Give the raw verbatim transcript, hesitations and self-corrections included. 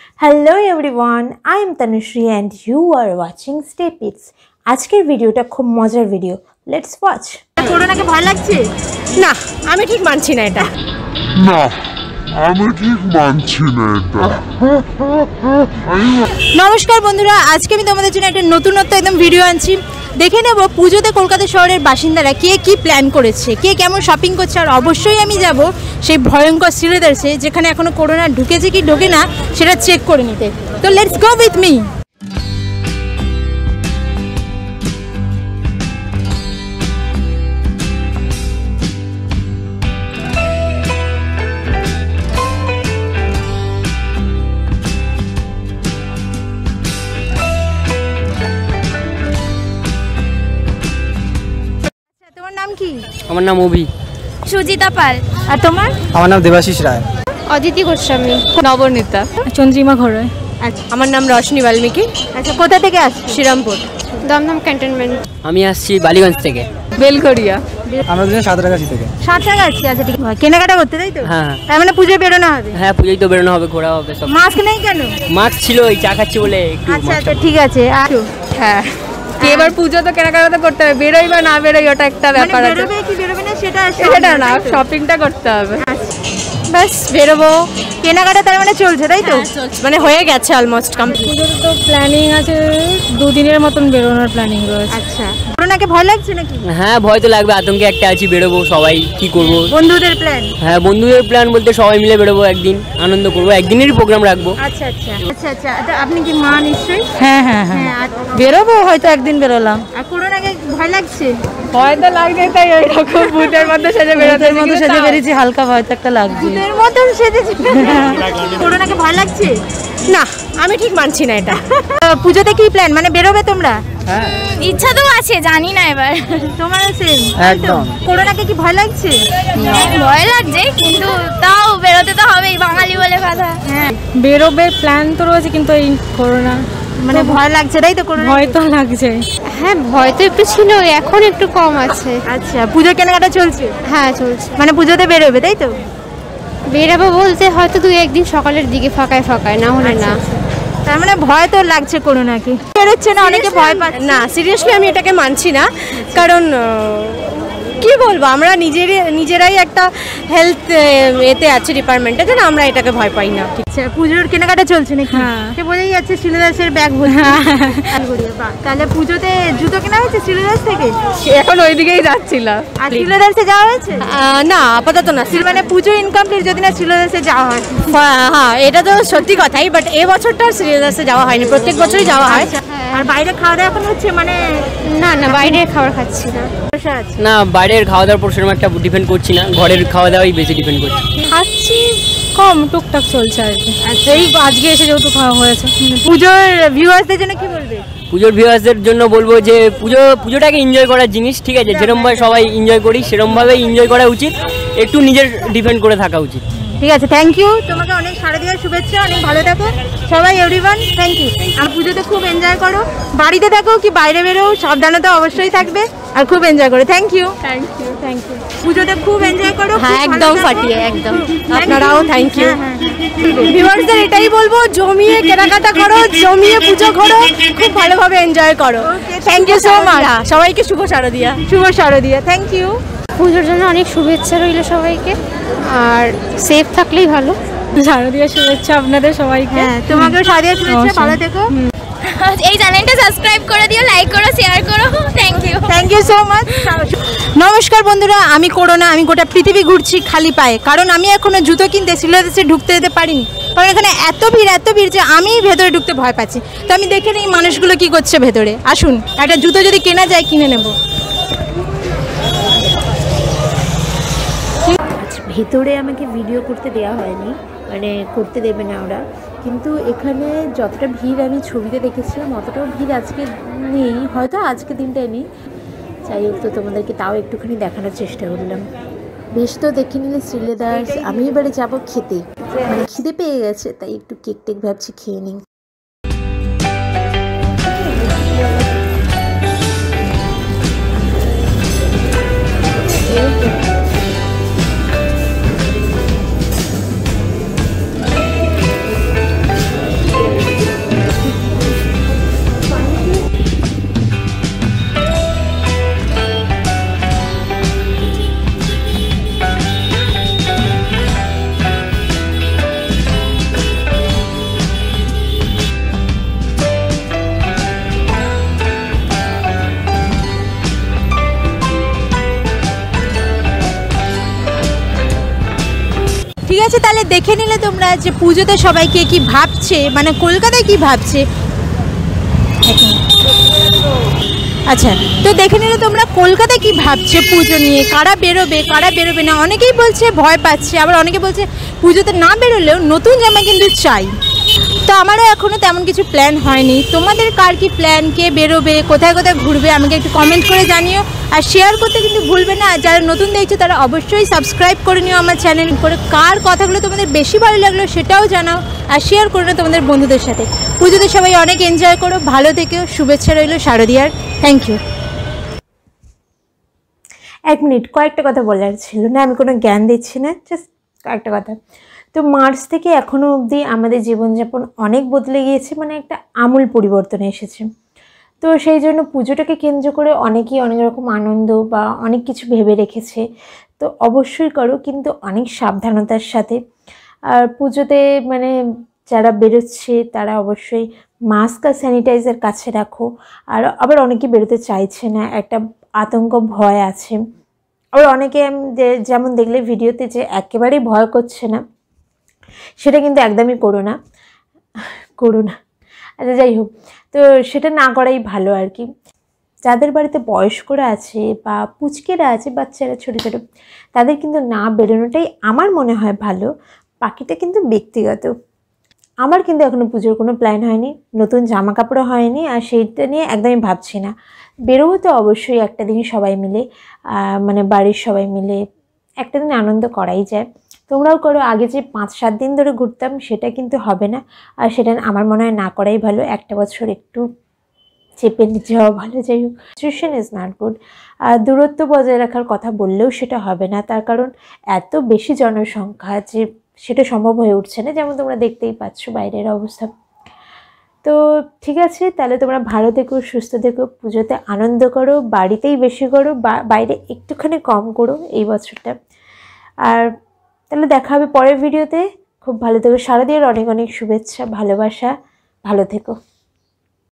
Hello everyone, I am Tanushree and you are watching Stay Pits. আজকের ভিডিওটা খুব মজার ভিডিও। Let's watch. করোনাকে ভয় লাগছে? না, আমি ঠিক মানছি না এটা। না, আমি ঠিক মানছি না এটা। নমস্কার বন্ধুরা, আজকে আমি তোমাদের জন্য একটা নতুনত্ব একদম ভিডিও আনছি। দেখে নেব পুজোতে কলকাতা শহরের বাসিন্দারা কে কি প্ল্যান করেছে, কে কেমন শপিং করছে, আর অবশ্যই আমি যাব সেই ভয়ঙ্কর শ্রীলেদার্সে যেখানে এখনো করোনা ঢুকেছে কি ঢোকে না সেটা চেক করে নিতে। তো লেটস গো উইথ মি। আমার নাম অভি। সুজিতা পাল। আর তোমার? আমার নাম দেবাশিস রায়। অদিতি গোস্বামী। নবনীতা। চন্দ্রিমা ঘরে। আচ্ছা, আমার নাম রশনি বাল্মীকি। আচ্ছা, কোথা থেকে আসছো? শ্রীরামপুর। দমদম ক্যান্টনমেন্ট। আমি আসছি বালিগঞ্জ থেকে। বেলঘরিয়া। আমরা দুজন সাঁতরাগাছি থেকে। সাঁতরাগাছি। আচ্ছা ঠিক আছে, কেনাকাটা করতে তাই তো? হ্যাঁ। তার মানে পুজোয় বেরোনো হবে? হ্যাঁ, পুজোয় তো বেরোনো হবে, ঘোরা হবে সব। মাস্ক নেই কেন? মাস্ক ছিল, ওই চা খাচ্ছি বলে একটু। আচ্ছা আচ্ছা ঠিক আছে। আর হ্যাঁ, এবার পুজো তো কেনাকাটা তো করতে হবে, বেরোই বা না বেরোই ওটা একটা ব্যাপার আছে। বেরোবে কি বেরোবে না সেটা সেটা না, শপিংটা করতে হবে। ব্যাস বেরোবো, কেনাকাটা তার মানে চলছে তাই তো? মানে হয়ে গেছে অলমোস্ট কমপ্লিট। পুজোর তো প্ল্যানিং আছে, দুদিনের মতন বেরোনোর প্ল্যানিং রয়েছে। আচ্ছা, করোনাকে ভয় লাগছে নাকি? হ্যাঁ, ভয় তো লাগবে, আতঙ্কে একটা আছি। বেরোবো, সবাই কি করবো। বন্ধুদের প্ল্যান? হ্যাঁ, বন্ধুদের প্ল্যান বলতে সবাই মিলে বেরোবো, একদিন আনন্দ করবো, একদিনেরই প্রোগ্রাম রাখবো। আচ্ছা আচ্ছা আচ্ছা আচ্ছা তো আপনি কি মা নিশ্চয়ই? হ্যাঁ হ্যাঁ হ্যাঁ, বেরোবো, হয়তো একদিন বেরোলাম। আর করোনাকে ভয় লাগছে? ভয় তো লাগছে, তাই ওই রকম ভূতের মধ্যে সেজে বেরোতে মধ্যে সেজে বেরিয়েছি, হালকা ভয় তো একটা লাগছে। ভূতের মতন সেজেছে। করোনাকে ভয় লাগছে? না, আমি ঠিক মানছি না এটা। পুজোতে কি প্ল্যান, মানে বেরোবে তোমরা? হ্যাঁ, ইচ্ছা তো আছে, জানি না এবার। তোমার সেম একদম। করোনাকে কি ভয় লাগছে? ভয় লাগছে, কিন্তু তাও বেরোতে তো হবেই, বাঙালি বলে কথা। হ্যাঁ, বেরোবে প্ল্যান তো রয়েছে, কিন্তু এই করোনা মানে ভয় লাগছে তাই তো? করোনা ভয় তো লাগছে। হ্যাঁ, ভয় তো একটু ছিল, এখন একটু কম আছে। আচ্ছা, পুজোর কেনাকাটা চলছে? হ্যাঁ চলছে। মানে পুজোতে বেরোবে তাই তো? বেরাবো বলতে হয়তো দুই একদিন সকালের দিকে ফাঁকায় ফাঁকায়, না হলে না। তার মানে ভয় তো লাগছে করোনাকে, বেরোচ্ছে না, অনেকে ভয় পাচ্ছে। না, সিরিয়াসলি আমি এটাকে মানছি না, কারণ কি বলবো, আমরা নিজেরই নিজেরাই একটা হেলথ এতে আছে ডিপার্টমেন্টে, যেন আমরা এটাকে ভয় পাই না। আচ্ছা, পুজোর কেনাকাটা চলছে নাকি? হ্যাঁ। সে বোঝাই যাচ্ছে শ্রীলেদার্সের ব্যাগ ভর্তি। তাহলে পুজোতে জুতো কেনা হয়েছে শ্রীলেদার্স থেকে? এখন ওই দিকেই যাচ্ছিলাম। আর শ্রীলেদার্সে যাওয়া হয়েছে? না, আপাতত না। মানে পুজো ইনকমপ্লিট যদি না শ্রীলেদার্সে যাওয়া হয়। হ্যাঁ, এটা তো সত্যি কথাই, বাট এ বছরটা শ্রীলেদার্সে যাওয়া হয়নি, প্রত্যেক বছরই যাওয়া হয়। আর বাইরে খাওয়া দাওয়া এখন হচ্ছে? মানে না না, বাইরের খাবার খাচ্ছি না। না, বাইরের খাওয়া দাওয়ার পর সেরকম একটা ডিপেন্ড করছি না, ঘরের খাওয়া দাওয়াই বেশি ডিপেন্ড করছি। খাচ্ছি কম, টুকটাক চলছে আর কি। এই আজকে এসে যেহেতু খাওয়া হয়েছে। পুজোর ভিউয়ার্সদের জন্য কি বলবে? পুজোর ভিউয়ার্সদের জন্য বলবো যে পুজো পুজোটাকে এনজয় করার জিনিস, ঠিক আছে? যেরকমভাবে সবাই এনজয় করি সেরকমভাবেই এনজয় করা উচিত, একটু নিজের ডিপেন্ড করে থাকা উচিত। ঠিক আছে, থ্যাংক ইউ। তোমাকে অনেক শারদীয়ার শুভেচ্ছা, অনেক ভালো থাকো সবাই, এভরিওয়ান। Thank you. আর পুজোতে খুব এনজয় করো, বাড়িতে থাকো কি বাইরে বেরো, সাবধানতা অবশ্যই থাকবে, আর খুব এনজয় করো। Thank you thank you thank you পুজোতে খুব এনজয় করো। হ্যাঁ, একদম ফাটিয়ে, একদম। আপনারাও থ্যাংক ইউ। ভিউয়ার্সদের এটাই বলবো, জমিয়ে কেনাকাটা করো, জমিয়ে পুজো করো, খুব ভালোভাবে এনজয় করো। Thank you so much. সবাইকে শুভ শারদিয়া। শুভ শারদিয়া। Thank you. পুজোর জন্য অনেক শুভেচ্ছা রইল সবাইকে, আর সেফ থাকলেই ভালো। শারদীয়া শুভেচ্ছা আপনাদের সবাইকে। হ্যাঁ, তোমাকেও শারদীয়া শুভেচ্ছা, ভালো থেকো। এই চ্যানেলটা সাবস্ক্রাইব করে দিও, লাইক করো, শেয়ার করো। Thank you thank you so much. নমস্কার বন্ধুরা, আমি করোনা। আমি গোটা পৃথিবী ঘুরছি খালি পায়ে, কারণ আমি এখনো জুতো কিনতে শ্রীলেদার্সে ঢুকতে যেতে পারিনি, কারণ এখানে এত ভিড় এত ভিড় যে আমি ভেতরে ঢুকতে ভয় পাচ্ছি। তো আমি দেখে নিই মানুষগুলো কি করছে ভেতরে। আসুন, একটা জুতো যদি কেনা যায় কিনে নেব। ভেতরে আমাকে ভিডিও করতে দেওয়া হয়নি, মানে করতে দেবে না ওরা, কিন্তু এখানে যতটা ভিড় আমি ছবিতে দেখেছিলাম অতটাও ভিড় আজকে নেই, হয়তো আজকে দিনটাই নেই। যাই হোক, তো তোমাদেরকে তাও একটুখানি দেখানোর চেষ্টা করলাম। বেশ, তো দেখে নিলে শ্রীলেদার্স। আমি এবারে যাবো খেতে, মানে খিদে পেয়ে গেছে, তাই একটু কেক টেক ভাবছি খেয়ে নিই। আছে, তাহলে দেখে নিলে তোমরা যে পুজোতে সবাইকে কি ভাবছে, মানে কলকাতায় কি ভাবছে। আচ্ছা, তো দেখে নিলে তোমরা কলকাতায় কি ভাবছে পুজো নিয়ে, কারা বেরোবে কারা বেরোবে না। অনেকেই বলছে ভয় পাচ্ছে, আবার অনেকে বলছে পুজোতে না বেরোলেও নতুন জামা কিন্তু চাই। তো আমারও এখনও তেমন কিছু প্ল্যান হয়নি। তোমাদের কার কি প্ল্যান, কে বেরোবে, কোথায় কোথায় ঘুরবে আমাকে একটু কমেন্ট করে জানিও। আর শেয়ার করতে কিন্তু ভুলবে না। যারা নতুন দেখছো তারা অবশ্যই সাবস্ক্রাইব করে নিও আমার চ্যানেল করে। কার কথাগুলো তোমাদের বেশি ভালো লাগলো সেটাও জানাও, আর শেয়ার করে নিও তোমাদের বন্ধুদের সাথে। পুজোতে সবাই অনেক এনজয় করো, ভালো থেকেও। শুভেচ্ছা রইল শারদিয়ার। Thank you. এক মিনিট, কয়েকটা কথা বলার ছিল। না, আমি কোনো জ্ঞান দিচ্ছি না, জাস্ট কয়েকটা কথা। তো মার্চ থেকে এখনও অবধি আমাদের জীবনযাপন অনেক বদলে গিয়েছে, মানে একটা আমূল পরিবর্তন এসেছে। তো সেই জন্য পুজোটাকে কেন্দ্র করে অনেকেই অনেক রকম আনন্দ বা অনেক কিছু ভেবে রেখেছে। তো অবশ্যই করো, কিন্তু অনেক সাবধানতার সাথে। আর পুজোতে মানে যারা বেরোচ্ছে তারা অবশ্যই মাস্ক আর স্যানিটাইজার কাছে রাখো। আর আবার অনেকে বেরোতে চাইছে না, একটা আতঙ্ক ভয় আছে। আবার অনেকে যেমন দেখলে ভিডিওতে যে একেবারেই ভয় করছে না, সেটা কিন্তু একদমই করো না করো না আচ্ছা, যাই হোক, তো সেটা না করাই ভালো আর কি। যাদের বাড়িতে বয়স্করা আছে বা পুচকেরা আছে, বাচ্চারা ছোটো ছোটো, তাদের কিন্তু না বেরোনোটাই আমার মনে হয় ভালো। বাকিটা কিন্তু ব্যক্তিগত। আমার কিন্তু এখনও পুজোর কোনো প্ল্যান হয়নি, নতুন জামা কাপড়ও হয়নি, আর সেইটা নিয়ে একদমই ভাবছি না। বেরোবো তো অবশ্যই একটা দিন সবাই মিলে, মানে বাড়ির সবাই মিলে একটা দিন আনন্দ করাই যায়। তোমরাও করো। আগে যে পাঁচ সাত দিন ধরে ঘুরতাম সেটা কিন্তু হবে না, আর সেটা আমার মনে হয় না করাই ভালো। একটা বছর একটু চেপে নিতে যাওয়া ভালো। যাই হোক, সিচুয়েশন ইজ নট গুড। আর দূরত্ব বজায় রাখার কথা বললেও সেটা হবে না, তার কারণ এত বেশি জনসংখ্যা যে সেটা সম্ভব হয়ে উঠছে না, যেমন তোমরা দেখতেই পাচ্ছ বাইরের অবস্থা। তো ঠিক আছে, তাহলে তোমরা ভালো থেকো, সুস্থ থেকো, পুজোতে আনন্দ করো, বাড়িতেই বেশি করো, বাইরে একটুখানি কম করো এই বছরটা। আর তাহলে দেখা হবে পরের ভিডিওতে। খুব ভালো থেকো। শারদীয়ার অনেক অনেক শুভেচ্ছা, ভালোবাসা। ভালো থেকো।